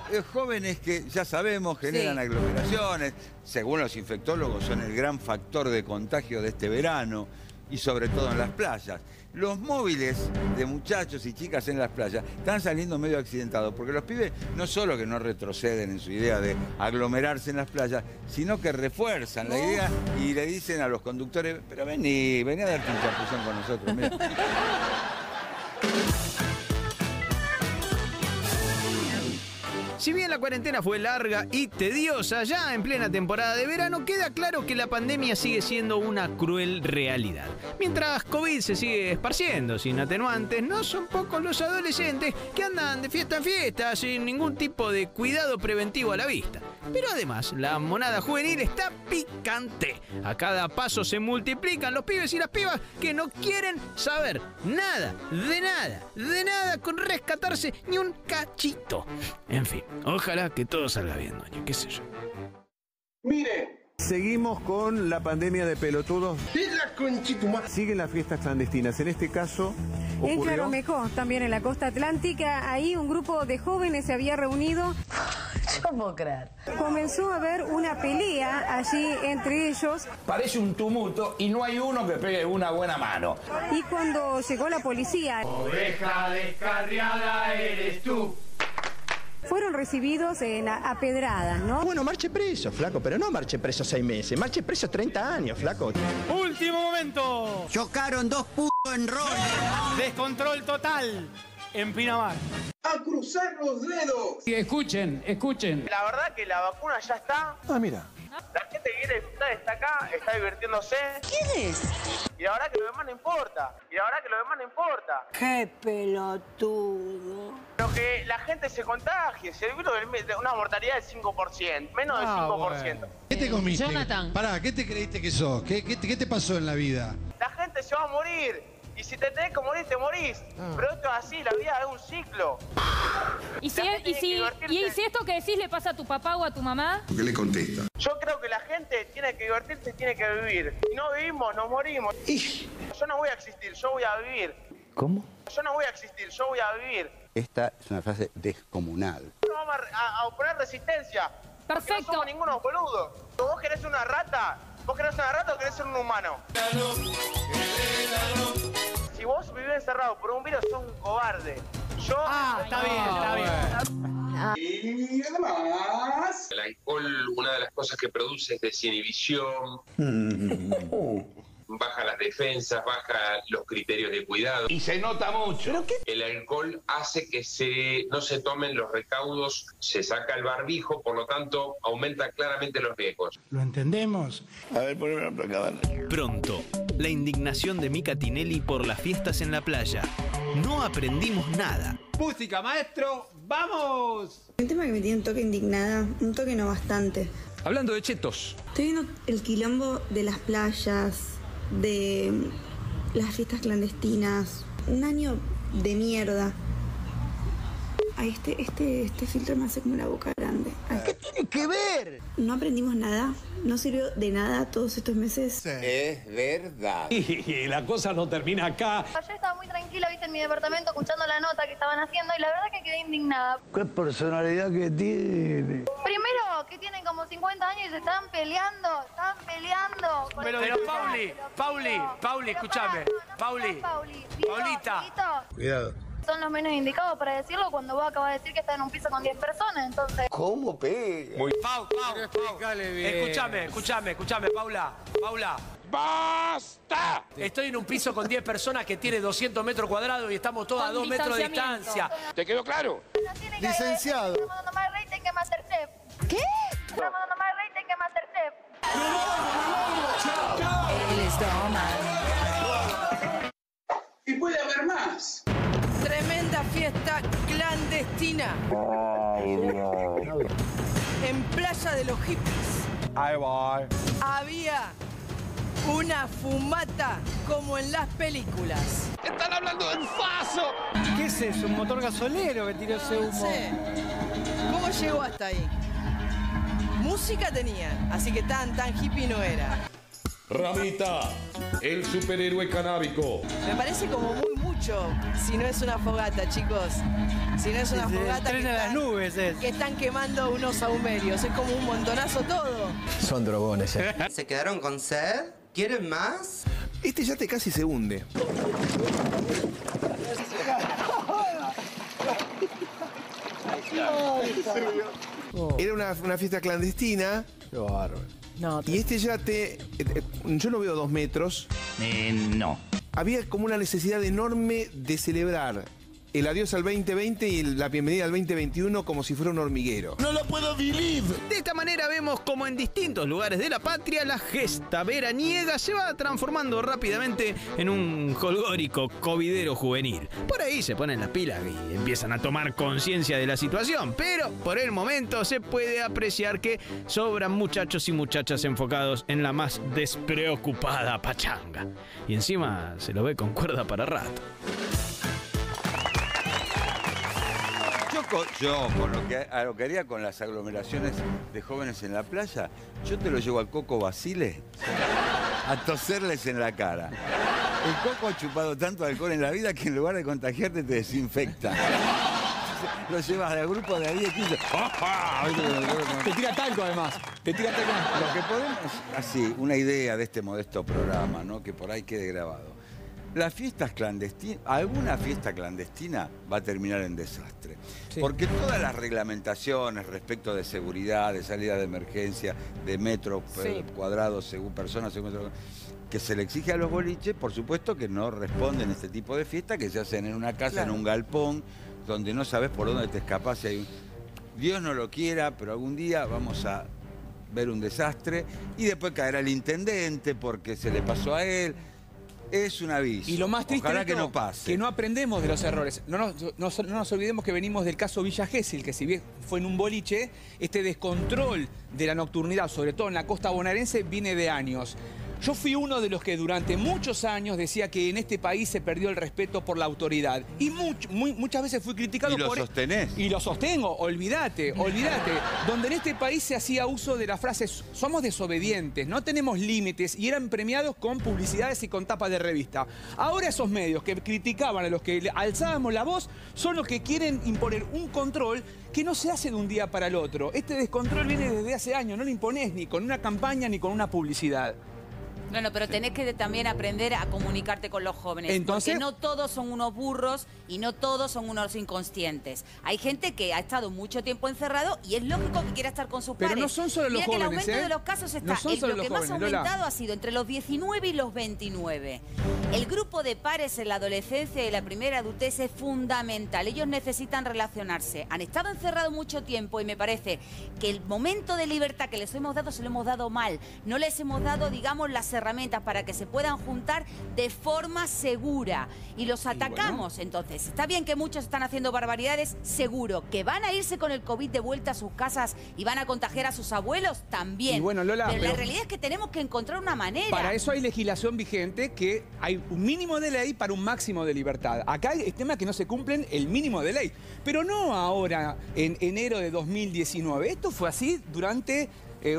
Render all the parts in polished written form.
jóvenes que ya sabemos generan aglomeraciones, según los infectólogos son el gran factor de contagio de este verano y sobre todo en las playas. Los móviles de muchachos y chicas en las playas están saliendo medio accidentados porque los pibes no solo que no retroceden en su idea de aglomerarse en las playas, sino que refuerzan la idea y le dicen a los conductores, pero vení a darte un chapuzón con nosotros. Mirá. Si bien la cuarentena fue larga y tediosa ya en plena temporada de verano, queda claro que la pandemia sigue siendo una cruel realidad. Mientras COVID se sigue esparciendo sin atenuantes, no son pocos los adolescentes que andan de fiesta en fiesta sin ningún tipo de cuidado preventivo a la vista. Pero además, la monada juvenil está picante. A cada paso se multiplican los pibes y las pibas que no quieren saber nada con rescatarse ni un cachito. En fin, ojalá que todo salga bien, doña, qué sé yo. Mire. Seguimos con la pandemia de pelotudos. Siguen las fiestas clandestinas. En este caso, ocurrió... En Claromecó, también en la costa atlántica, ahí un grupo de jóvenes se había reunido. Yo no puedo creer. Comenzó a haber una pelea allí entre ellos. Parece un tumulto y no hay uno que pegue una buena mano. Y cuando llegó la policía... Oveja descarriada eres tú. Fueron recibidos a pedradas, ¿no? Bueno, marche preso, flaco, pero no marche preso 6 meses, marche preso 30 años, flaco. ¡Último momento! Chocaron dos putos en rol. Descontrol total en Pinamar. ¡A cruzar los dedos! Escuchen. La verdad que la vacuna ya está. Ah, mira. La gente que quiere disfrutar está acá, está divirtiéndose. ¿Quién es? Y la verdad que lo demás no importa. ¡Qué pelotudo! Pero que la gente se contagie. Si el virus de una mortalidad del 5%, menos del 5%. Bueno. ¿Qué te comiste? Jonathan. Pará, ¿qué te creíste que sos? ¿Qué te pasó en la vida? La gente se va a morir. Y si te tenés que morir, te morís. Pero esto es así, la vida es un ciclo. ¿Y si esto que decís le pasa a tu papá o a tu mamá? ¿Qué le contesta? Yo creo que la gente tiene que divertirse y tiene que vivir. Si no vivimos, nos morimos. Yo no voy a existir, yo voy a vivir. ¿Cómo? Yo no voy a existir, yo voy a vivir. Esta es una frase descomunal. No vamos a oponer resistencia. Perfecto. No somos ningunos boludos. ¿Vos querés una rata? ¿Vos querés una rata o querés ser un humano? Si vos vivís encerrado por un virus, sos un cobarde. Yo... está bien. Y además... El alcohol, una de las cosas que produce es desinhibición, baja las defensas, baja los criterios de cuidado. Y se nota mucho. El alcohol hace que no se tomen los recaudos, se saca el barbijo, por lo tanto aumenta claramente los riesgos. ¿Lo entendemos? A ver, poneme una placa. Pronto, la indignación de Mica Tinelli por las fiestas en la playa. No aprendimos nada. Música, maestro, ¡vamos! El tema que me tiene un toque indignada, un toque no bastante. Hablando de chetos. Estoy viendo el quilombo de las playas, de las fiestas clandestinas. Un año de mierda. Ay, este filtro me hace como la boca grande. Ay. ¿Qué tiene que ver? No aprendimos nada, no sirvió de nada todos estos meses. Sí. Es verdad. Y la cosa no termina acá. Ayer estaba muy tranquila, viste, en mi departamento escuchando la nota que estaban haciendo y la verdad que quedé indignada. ¿Qué personalidad que tiene? Primero, que tienen como 50 años y se están peleando. Pero Pauli, escúchame. Paulita. Cuidado. Son los menos indicados para decirlo cuando vos acabas de decir que estás en un piso con 10 personas, entonces... ¿Cómo pega? Pau. Escúchame, Paula. ¡Basta! Estoy en un piso con 10 personas que tiene 200 metros cuadrados y estamos todos a 2 metros de distancia. ¿Te quedó claro? Licenciado. Estamos dando más rating que Masterchef. ¿Qué? Estamos dando más rating que Masterchef. Él es Y puede haber más. Tremenda fiesta clandestina. En Playa de los Hippies. Ahí va. Había una fumata como en las películas. ¡Están hablando del faso! ¿Qué es eso? ¿Un motor gasolero que tiró ese humo? No sé. ¿Cómo llegó hasta ahí? Música tenían, así que tan hippie no era. Ramita, el superhéroe canábico. Me parece como muy mucho mucho si no es una fogata, chicos. Si no es una fogata Tren a las nubes que están quemando unos saumerios. Es como un montonazo todo. Son drogones, ¿Se quedaron con sed? ¿Quieren más? Este yate casi se hunde. Era una fiesta clandestina. Qué bárbaro. No, Y este yate, yo lo veo 2 metros. No. Había como una necesidad enorme de celebrar el adiós al 2020 y la bienvenida al 2021 como si fuera un hormiguero. No lo puedo believe. De esta manera vemos como en distintos lugares de la patria la gesta veraniega se va transformando rápidamente en un jolgórico covidero juvenil. Por ahí se ponen las pilas y empiezan a tomar conciencia de la situación, pero por el momento se puede apreciar que sobran muchachos y muchachas enfocados en la más despreocupada pachanga. Y encima se lo ve con cuerda para rato. Yo, con a lo que haría con las aglomeraciones de jóvenes en la playa, yo te lo llevo al Coco Basile a toserles en la cara. El Coco ha chupado tanto alcohol en la vida que en lugar de contagiarte te desinfecta. Lo llevas al grupo de 10, 15. Te tira talco además. Te tira talco. Lo que podemos, así, una idea de este modesto programa, ¿no? Que por ahí quede grabado. Las fiestas clandestinas, alguna fiesta clandestina va a terminar en desastre. Sí. Porque todas las reglamentaciones respecto de seguridad, de salida de emergencia, de metros cuadrados según personas, que se le exige a los boliches, por supuesto que no responden a este tipo de fiestas que se hacen en una casa, en un galpón, donde no sabes por dónde te escapas. Si hay Dios no lo quiera, pero algún día vamos a ver un desastre y después caerá el intendente porque se le pasó a él. Es un aviso. Y lo más triste Ojalá que no pase. Que no aprendemos de los errores. No nos olvidemos que venimos del caso Villa Gesell, que si bien fue en un boliche, este descontrol de la nocturnidad, sobre todo en la costa bonaerense, viene de años. Yo fui uno de los que durante muchos años decía que en este país se perdió el respeto por la autoridad. Y muchas veces fui criticado por... ¿Y lo sostenés? Y lo sostengo, olvídate. Donde en este país se hacía uso de la frase somos desobedientes, no tenemos límites, y eran premiados con publicidades y con tapas de revista. Ahora esos medios que criticaban a los que alzábamos la voz son los que quieren imponer un control que no se hace de un día para el otro. Este descontrol viene desde hace años, no lo imponés ni con una campaña ni con una publicidad. Bueno, pero tenés que también aprender a comunicarte con los jóvenes. Entonces, porque no todos son unos burros y no todos son unos inconscientes. Hay gente que ha estado mucho tiempo encerrado y es lógico que quiera estar con sus pares. Pero no son solo los jóvenes, que el aumento de los casos está... No lo que más ha aumentado ha sido entre los 19 y los 29. El grupo de pares en la adolescencia y la primera adultez es fundamental. Ellos necesitan relacionarse. Han estado encerrados mucho tiempo y me parece que el momento de libertad que les hemos dado se lo hemos dado mal. No les hemos dado, digamos, las herramientas para que se puedan juntar de forma segura y los atacamos. Bueno, entonces, está bien que muchos están haciendo barbaridades, seguro. Que van a irse con el COVID de vuelta a sus casas y van a contagiar a sus abuelos, también. Y bueno, Lola, pero la realidad es que tenemos que encontrar una manera. Para eso hay legislación vigente, que hay un mínimo de ley para un máximo de libertad. Acá hay temas que no se cumplen el mínimo de ley, pero no ahora en enero de 2019. Esto fue así durante...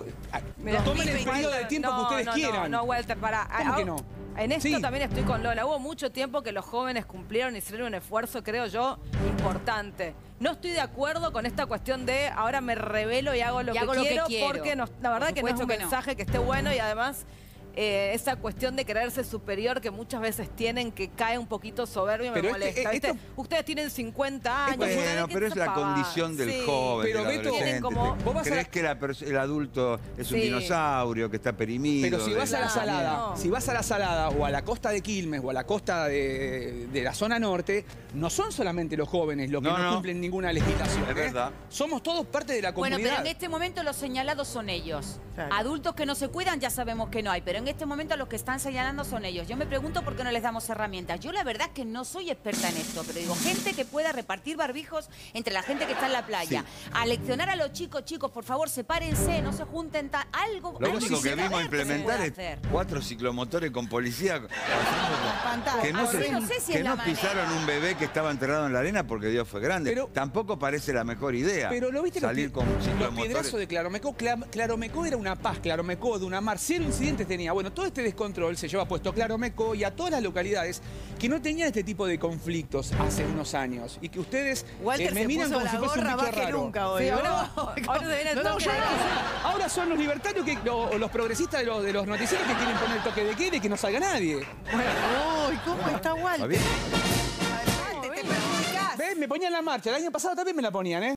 tomen el periodo de tiempo que ustedes quieran. No, Walter, para. ¿Cómo que no? En esto también estoy con Lola. Hubo mucho tiempo que los jóvenes cumplieron y hicieron un esfuerzo, creo yo, importante. No estoy de acuerdo con esta cuestión de ahora me rebelo y hago lo que quiero, porque no, la verdad que no es un mensaje que esté bueno y además... esa cuestión de creerse superior que muchas veces tienen, que cae un poquito soberbio, me molesta. Ustedes tienen 50 años. Bueno, pero es la condición del joven, del adolescente. ¿Crees que el adulto es un dinosaurio que está perimido? Pero si vas a la Salada, si vas a la Salada o a la costa de Quilmes o a la costa de la zona norte, no son solamente los jóvenes los que no cumplen ninguna legislación. Es verdad. Somos todos parte de la comunidad. Bueno, pero en este momento los señalados son ellos. Claro. Adultos que no se cuidan ya sabemos que no hay, pero en este momento los que están señalando son ellos. Yo me pregunto por qué no les damos herramientas. Yo la verdad es que no soy experta en esto, pero digo, gente que pueda repartir barbijos entre la gente que está en la playa. Sí. A leccionar a los chicos, por favor, sepárense, no se junten algo. Lo único que vimos implementar es 4 ciclomotores con policía que no pisaron un bebé que estaba enterrado en la arena porque Dios fue grande. Pero tampoco parece la mejor idea. Pero lo viste salir con ciclomotores. Los piedrazos de Claromecó. Claromecó era una paz, Claromecó de una mar. 0 incidentes tenía. Bueno, todo este descontrol se lleva puesto Claromeco y a todas las localidades que no tenían este tipo de conflictos hace unos años. Y que ustedes me miran como si fuese un bicho raro. Nunca hoy. Sí, ahora son los libertarios o los progresistas de los noticieros que quieren poner el toque de queda y que no salga nadie. Bueno, uy, ¿cómo está Walter? ¿Ves? Me ponían la marcha. El año pasado también me la ponían, ¿eh?